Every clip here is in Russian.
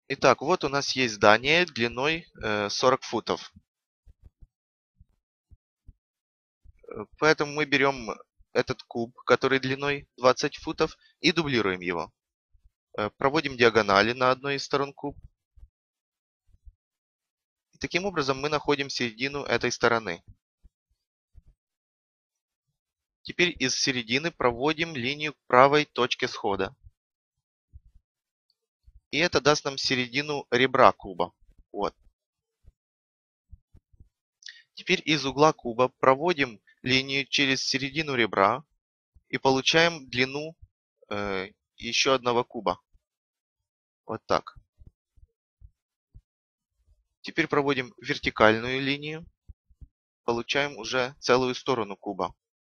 Итак, вот у нас есть здание длиной 40 футов. Поэтому мы берем этот куб, который длиной 20 футов, и дублируем его. Проводим диагонали на одной из сторон куб. И таким образом мы находим середину этой стороны. Теперь из середины проводим линию к правой точке схода. И это даст нам середину ребра куба. Вот. Теперь из угла куба проводим линию через середину ребра и получаем длину еще одного куба. Вот так. Теперь проводим вертикальную линию. Получаем уже целую сторону куба.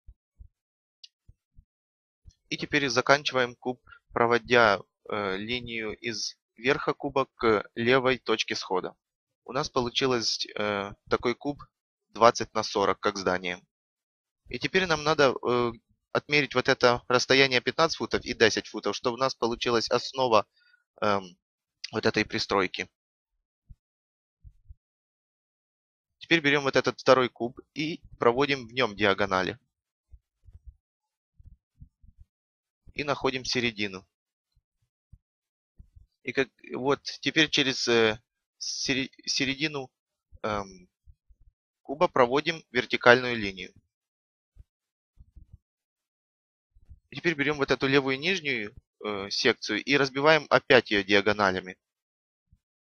И теперь заканчиваем куб, проводя линию из верха куба к левой точке схода. У нас получилось такой куб 20 на 40, как здание. И теперь нам надо отмерить вот это расстояние 15 футов и 10 футов, чтобы у нас получилась основа вот этой пристройки. Теперь берем вот этот второй куб и проводим в нем диагонали. И находим середину. И вот теперь через середину куба проводим вертикальную линию. И теперь берем вот эту левую нижнюю секцию и разбиваем опять ее диагоналями.